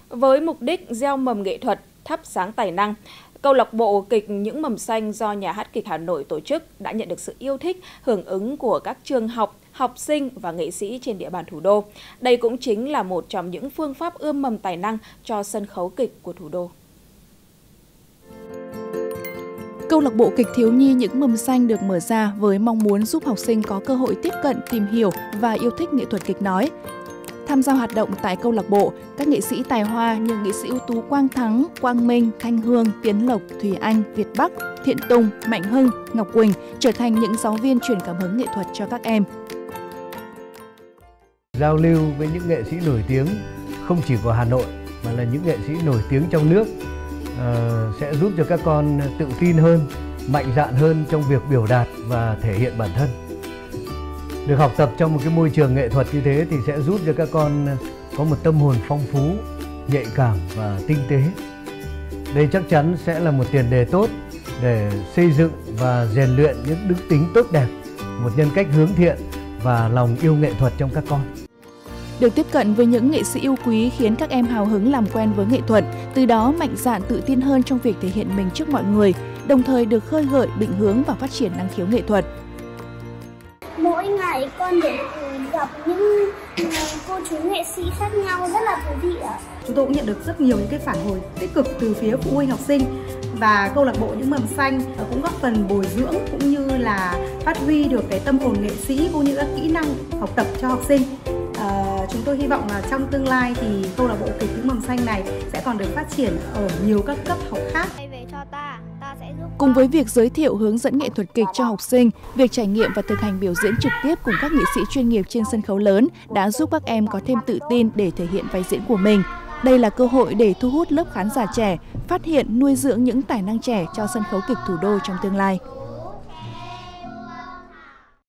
Với mục đích gieo mầm nghệ thuật, thắp sáng tài năng, câu lạc bộ kịch Những Mầm Xanh do Nhà hát kịch Hà Nội tổ chức đã nhận được sự yêu thích, hưởng ứng của các trường học, học sinh và nghệ sĩ trên địa bàn thủ đô. Đây cũng chính là một trong những phương pháp ươm mầm tài năng cho sân khấu kịch của thủ đô. Câu lạc bộ kịch thiếu nhi Những Mầm Xanh được mở ra với mong muốn giúp học sinh có cơ hội tiếp cận, tìm hiểu và yêu thích nghệ thuật kịch nói. Tham gia hoạt động tại câu lạc bộ, các nghệ sĩ tài hoa như nghệ sĩ ưu tú Quang Thắng, Quang Minh, Thanh Hương, Tiến Lộc, Thùy Anh, Việt Bắc, Thiện Tùng, Mạnh Hưng, Ngọc Quỳnh trở thành những giáo viên truyền cảm hứng nghệ thuật cho các em. Giao lưu với những nghệ sĩ nổi tiếng không chỉ của Hà Nội mà là những nghệ sĩ nổi tiếng trong nước sẽ giúp cho các con tự tin hơn, mạnh dạn hơn trong việc biểu đạt và thể hiện bản thân. Được học tập trong một cái môi trường nghệ thuật như thế thì sẽ giúp cho các con có một tâm hồn phong phú, nhạy cảm và tinh tế. Đây chắc chắn sẽ là một tiền đề tốt để xây dựng và rèn luyện những đức tính tốt đẹp, một nhân cách hướng thiện và lòng yêu nghệ thuật trong các con. Được tiếp cận với những nghệ sĩ yêu quý khiến các em hào hứng làm quen với nghệ thuật, từ đó mạnh dạn tự tin hơn trong việc thể hiện mình trước mọi người, đồng thời được khơi gợi, định hướng và phát triển năng khiếu nghệ thuật. Mỗi ngày con được gặp những cô chú nghệ sĩ khác nhau rất là thú vị ạ. Chúng tôi cũng nhận được rất nhiều những cái phản hồi tích cực từ phía phụ huynh học sinh, và câu lạc bộ Những Mầm Xanh cũng góp phần bồi dưỡng cũng như là phát huy được cái tâm hồn nghệ sĩ cũng như các kỹ năng học tập cho học sinh. Chúng tôi hy vọng là trong tương lai thì câu lạc bộ kịch Những Mầm Xanh này sẽ còn được phát triển ở nhiều các cấp học khác. Cùng với việc giới thiệu hướng dẫn nghệ thuật kịch cho học sinh, việc trải nghiệm và thực hành biểu diễn trực tiếp cùng các nghệ sĩ chuyên nghiệp trên sân khấu lớn đã giúp các em có thêm tự tin để thể hiện vai diễn của mình. Đây là cơ hội để thu hút lớp khán giả trẻ, phát hiện, nuôi dưỡng những tài năng trẻ cho sân khấu kịch thủ đô trong tương lai.